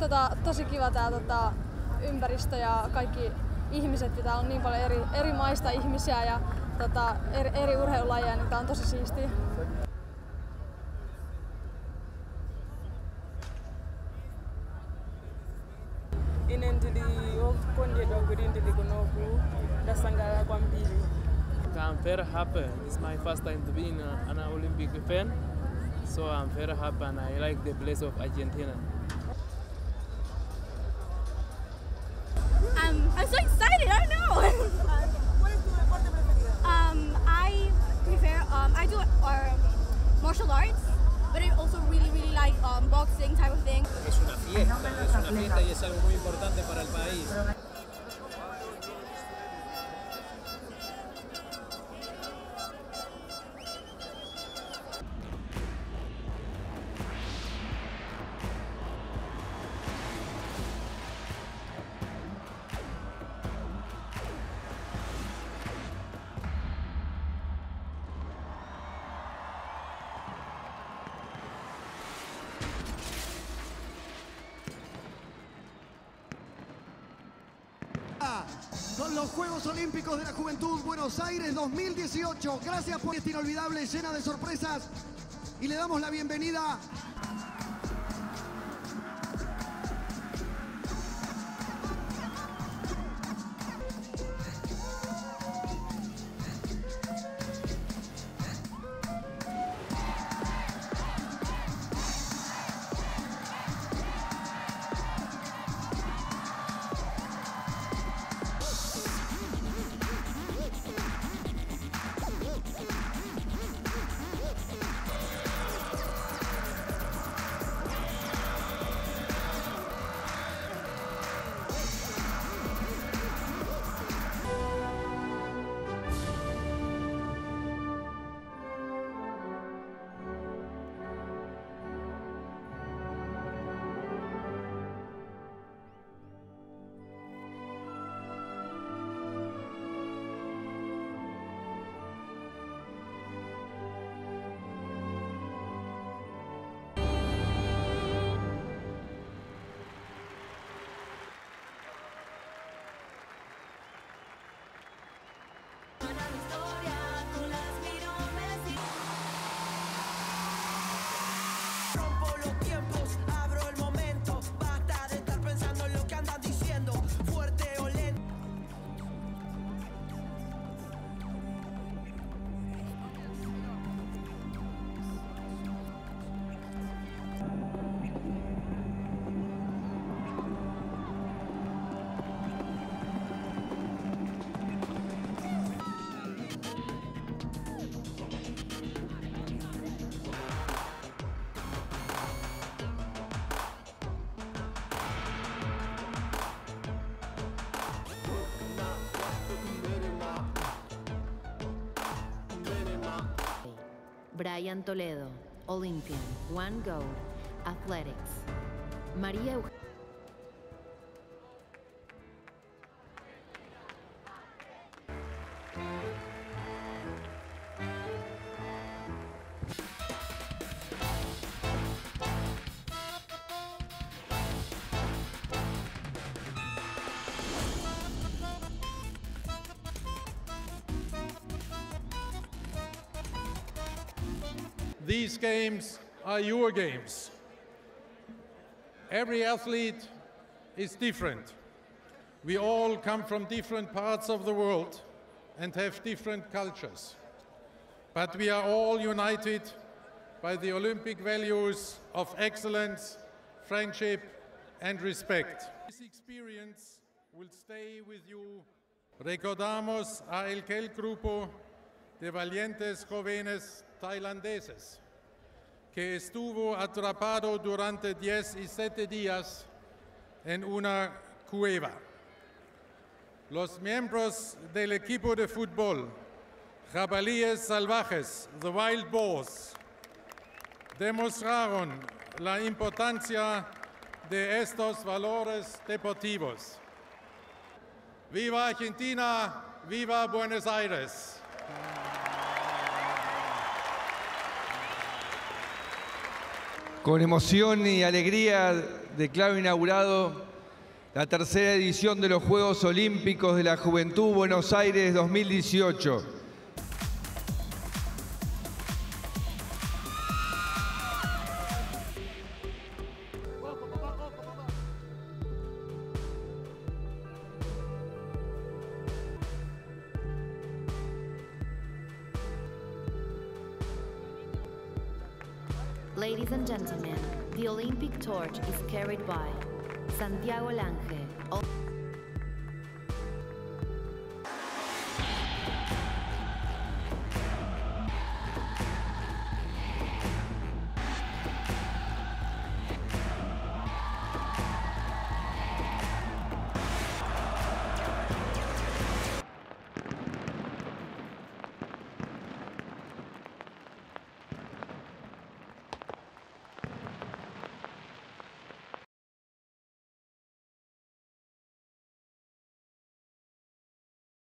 tosi kiva tää ympäristö ja kaikki ihmiset. Ja täällä on niin paljon eri maista ihmisiä ja eri urheilulajeja, niin tää on tosi siistiä. I'm very happy. It's my first time to be in an Olympic event, so I'm very happy and I like the place of Argentina. I'm so excited. I don't know. ¿Cuál es tu deporte preferido? I prefer I do martial arts, but I also really like boxing type of thing. Es una fiesta y es algo muy importante para el país. Con los Juegos Olímpicos de la Juventud Buenos Aires 2018. Gracias por esta inolvidable, llena de sorpresas. Y le damos la bienvenida Brian Toledo, Olympian, 1 gold, athletics. María Eugenia. These games are your games. Every athlete is different. We all come from different parts of the world and have different cultures. But we are all united by the Olympic values of excellence, friendship, and respect. This experience will stay with you. Recordamos a aquel grupo de valientes jóvenes tailandeses que estuvo atrapado durante 17 días en una cueva. Los miembros del equipo de fútbol, Jabalíes Salvajes, the Wild Boars, demostraron la importancia de estos valores deportivos. ¡Viva Argentina! ¡Viva Buenos Aires! Con emoción y alegría declaro inaugurado la tercera edición de los Juegos Olímpicos de la Juventud Buenos Aires 2018. Ladies and gentlemen, the Olympic torch is carried by Santiago Lange.